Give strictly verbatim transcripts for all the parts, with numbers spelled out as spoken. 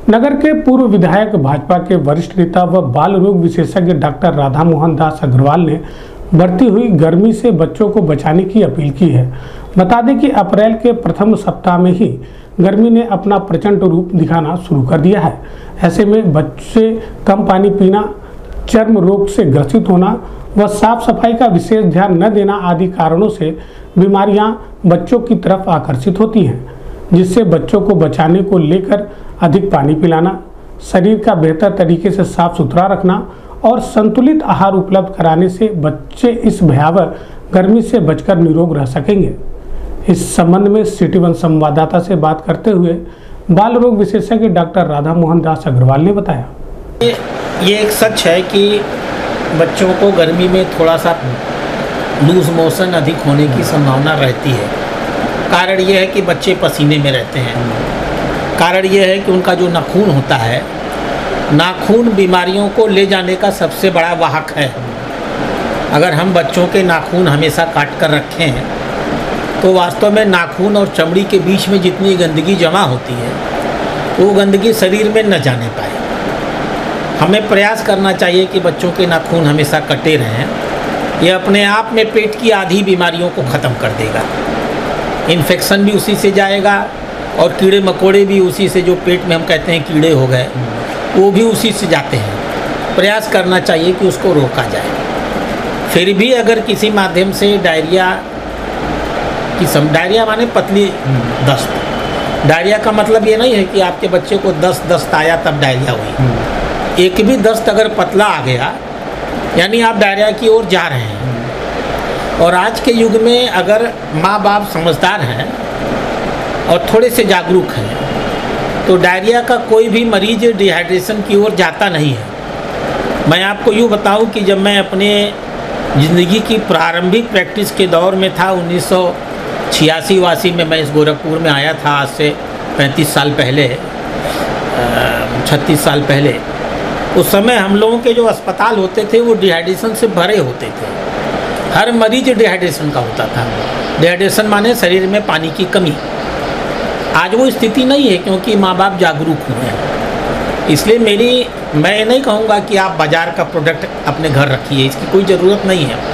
नगर के पूर्व विधायक भाजपा के वरिष्ठ नेता व बाल रोग विशेषज्ञ डॉक्टर राधा मोहन दास अग्रवाल ने बढ़ती हुई गर्मी से बच्चों को बचाने की अपील की है। बता दें कि अप्रैल के प्रथम सप्ताह में ही गर्मी ने अपना प्रचंड रूप दिखाना शुरू कर दिया है। ऐसे में बच्चे कम पानी पीना, चर्म रोग से ग्रसित होना व साफ सफाई का विशेष ध्यान न देना आदि कारणों से बीमारियां बच्चों की तरफ आकर्षित होती हैं, जिससे बच्चों को बचाने को लेकर अधिक पानी पिलाना, शरीर का बेहतर तरीके से साफ सुथरा रखना और संतुलित आहार उपलब्ध कराने से बच्चे इस भयावह गर्मी से बचकर निरोग रह सकेंगे। इस संबंध में सिटी वन संवाददाता से बात करते हुए बाल रोग विशेषज्ञ डॉक्टर राधा मोहन दास अग्रवाल ने बताया, ये एक सच है कि बच्चों को गर्मी में थोड़ा सा लूज मोशन अधिक होने की संभावना रहती है। कारण ये है कि बच्चे पसीने में रहते हैं। कारण ये है कि उनका जो नाखून होता है, नाखून बीमारियों को ले जाने का सबसे बड़ा वाहक है। अगर हम बच्चों के नाखून हमेशा काट कर रखें तो वास्तव में नाखून और चमड़ी के बीच में जितनी गंदगी जमा होती है वो गंदगी शरीर में न जाने पाए। हमें प्रयास करना चाहिए कि बच्चों के नाखून हमेशा कटे रहें। ये अपने आप में पेट की आधी बीमारियों को ख़त्म कर देगा। इन्फेक्शन भी उसी से जाएगा और कीड़े मकोड़े भी उसी से, जो पेट में हम कहते हैं कीड़े हो गए, वो भी उसी से जाते हैं। प्रयास करना चाहिए कि उसको रोका जाए। फिर भी अगर किसी माध्यम से डायरिया की सम डायरिया माने पतली दस्त, डायरिया का मतलब ये नहीं है कि आपके बच्चे को दस्त दस्त आया तब डायरिया हुई। एक भी दस्त अगर पतला आ गया यानी आप डायरिया की ओर जा रहे हैं। और आज के युग में अगर माँ बाप समझदार हैं और थोड़े से जागरूक हैं तो डायरिया का कोई भी मरीज डिहाइड्रेशन की ओर जाता नहीं है। मैं आपको यूँ बताऊं कि जब मैं अपने ज़िंदगी की प्रारंभिक प्रैक्टिस के दौर में था, उन्नीस सौ छियासी वासी में मैं इस गोरखपुर में आया था, आज से पैंतीस साल पहले, छत्तीस साल पहले। उस समय हम लोगों के जो अस्पताल होते थे वो डिहाइड्रेशन से भरे होते थे। हर मरीज डिहाइड्रेशन का होता था। डिहाइड्रेशन माने शरीर में पानी की कमी। आज वो स्थिति नहीं है क्योंकि माँ बाप जागरूक हुए हैं। इसलिए मेरी मैं नहीं कहूँगा कि आप बाज़ार का प्रोडक्ट अपने घर रखिए, इसकी कोई ज़रूरत नहीं है।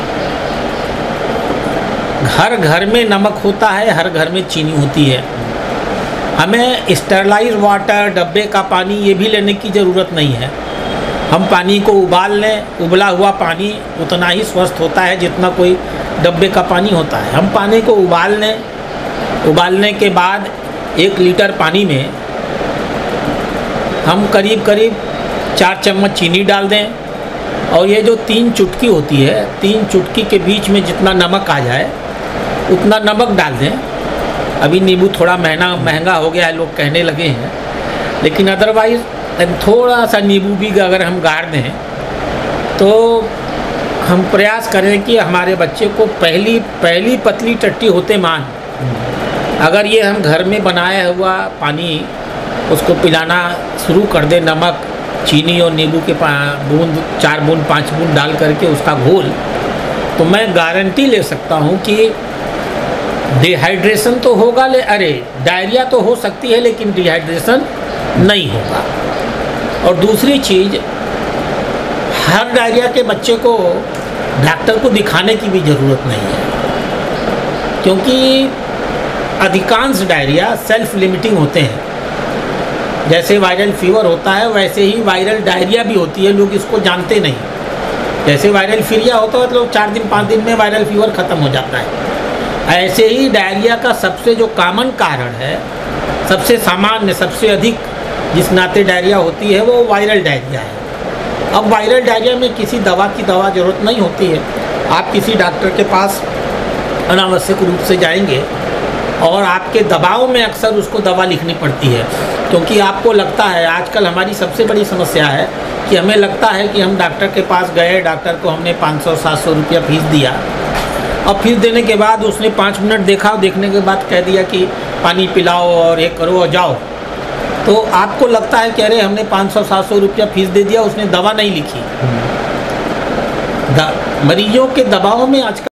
हर घर में नमक होता है, हर घर में चीनी होती है। हमें स्टेरलाइज वाटर, डब्बे का पानी ये भी लेने की ज़रूरत नहीं है। हम पानी को उबाल लें, उबला हुआ पानी उतना ही स्वस्थ होता है जितना कोई डब्बे का पानी होता है। हम पानी को उबाल लें, उबालने के बाद एक लीटर पानी में हम करीब करीब चार चम्मच चीनी डाल दें और ये जो तीन चुटकी होती है, तीन चुटकी के बीच में जितना नमक आ जाए उतना नमक डाल दें। अभी नींबू थोड़ा महंगा महंगा हो गया है, लोग कहने लगे हैं, लेकिन अदरवाइज़ थोड़ा सा नींबू भी अगर हम गाड़ दें तो हम प्रयास करें कि हमारे बच्चे को पहली पहली पतली टट्टी होते मान अगर ये हम घर में बनाया हुआ पानी उसको पिलाना शुरू कर दें, नमक, चीनी और नींबू के बूंद, चार बूंद पाँच बूंद डाल करके उसका घोल, तो मैं गारंटी ले सकता हूँ कि डिहाइड्रेशन तो होगा, ले अरे डायरिया तो हो सकती है लेकिन डिहाइड्रेशन नहीं होगा। और दूसरी चीज़, हर डायरिया के बच्चे को डॉक्टर को दिखाने की भी ज़रूरत नहीं है, क्योंकि अधिकांश डायरिया सेल्फ लिमिटिंग होते हैं। जैसे वायरल फीवर होता है वैसे ही वायरल डायरिया भी होती है, लोग इसको जानते नहीं। जैसे वायरल फीरिया होता है तो चार दिन पाँच दिन में वायरल फीवर ख़त्म हो जाता है। ऐसे ही डायरिया का सबसे जो कॉमन कारण है, सबसे सामान्य, सबसे अधिक जिस नाते डायरिया होती है वो वायरल डायरिया है। अब वायरल डायरिया में किसी दवा की दवा ज़रूरत नहीं होती है। आप किसी डॉक्टर के पास अनावश्यक रूप से जाएंगे और आपके दबाव में अक्सर उसको दवा लिखनी पड़ती है, क्योंकि आपको लगता है, आजकल हमारी सबसे बड़ी समस्या है कि हमें लगता है कि हम डॉक्टर के पास गए, डॉक्टर को हमने पाँच सौ सात सौ रुपया फीस दिया और फीस देने के बाद उसने पाँच मिनट देखा और देखने के बाद कह दिया कि पानी पिलाओ और ये करो और जाओ। तो आपको लगता है कि अरे हमने पाँच सौ सात सौ रुपया फीस दे दिया, उसने दवा नहीं लिखी। मरीजों के दबाव में आजकल